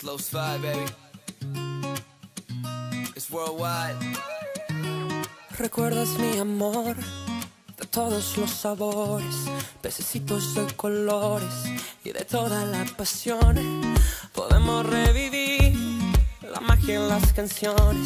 Slow slide, baby. It's worldwide. Recuerdas mi amor de todos los sabores, pececitos de colores y de toda la pasión. Podemos revivir la magia en las canciones.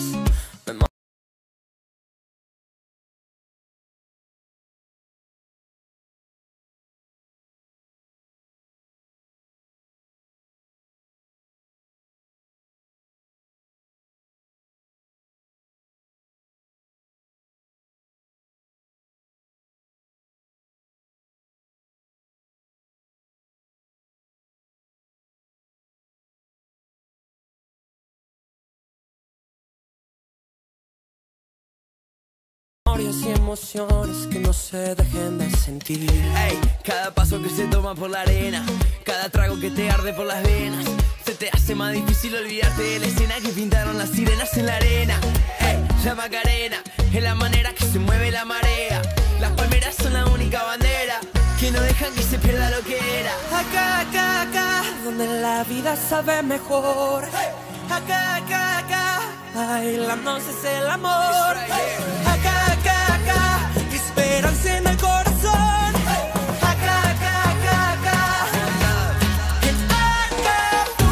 Y emociones que no se dejen de sentir. Ey, cada paso que se toma por la arena, cada trago que te arde por las venas, se te hace más difícil olvidarte de la escena que pintaron las sirenas en la arena. Ey, la Macarena es la manera que se mueve la marea. Las palmeras son la única bandera que no dejan que se pierda lo que era. Acá, acá, acá, donde la vida sabe mejor. Acá, acá, acá, bailando es el amor. Acá, acá, acá, esperanza en el corazón. Acá, acá, acá, acá, en Acapulco.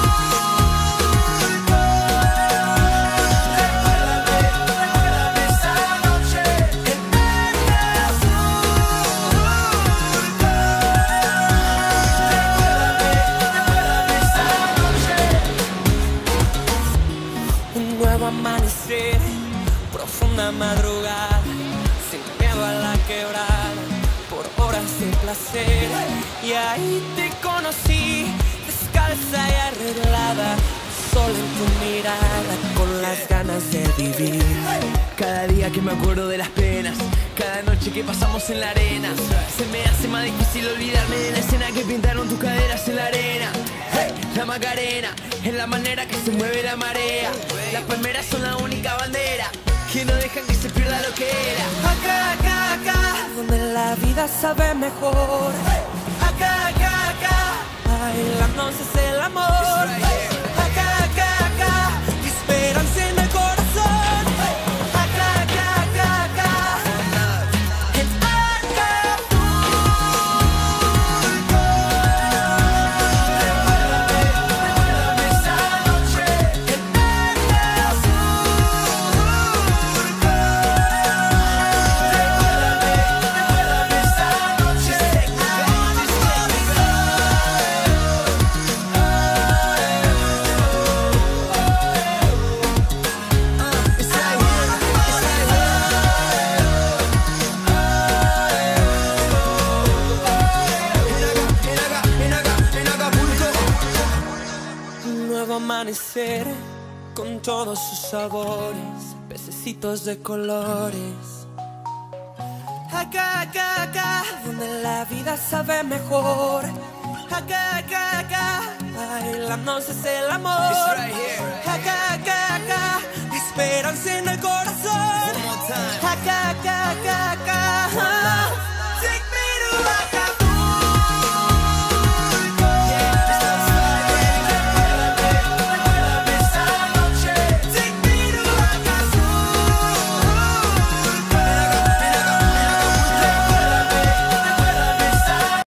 Recuérdame esa noche en Acapulco. Recuérdame esa noche. Un nuevo amanecer, profunda madrugada, sin miedo a la quebrada, por horas de placer. Y ahí te conocí, descalza y arreglada, solo en tu mirada, con las ganas de vivir. Cada día que me acuerdo de las penas, cada noche que pasamos en la arena, se me hace más difícil olvidarme de la escena que pintaron tus caderas en la arena. Hey, la Macarena es la manera que se mueve la marea. Las palmeras son la única bandera que no dejan que se pierda lo que era. Acá, acá, acá, donde la vida sabe mejor. Acá, acá, acá, bailando es el amor. Acá, acá, acá, esperanza en el corazón. Acá, acá, acá, acá, en Acapulco. Recuérdame esa noche en Recuérdame esa noche. Un nuevo amanecer con todos sus sabores, pececitos de colores. Acá, acá, acá, donde la vida sabe mejor. Acá, acá, acá, bailando es el amor. Acá, acá, acá, esperanza en el corazón. Acá, acá,